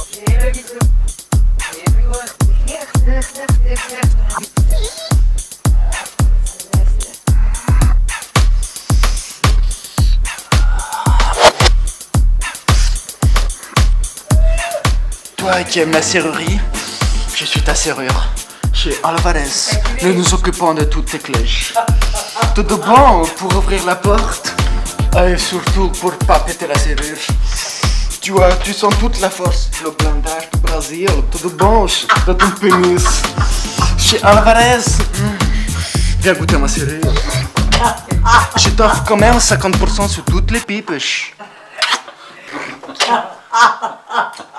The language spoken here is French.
Toi qui aimes la serrurerie, je suis ta serrure. Chez Alvarez, nous nous occupons de toutes tes clés. Tout de bon pour ouvrir la porte et surtout pour pas péter la serrure. Tu vois, tu sens toute la force, le blindage du Brésil, tout de bon de ton pénis. Chez Alvarez, viens goûter ma serrure. Je t'offre quand même 50% sur toutes les pipes.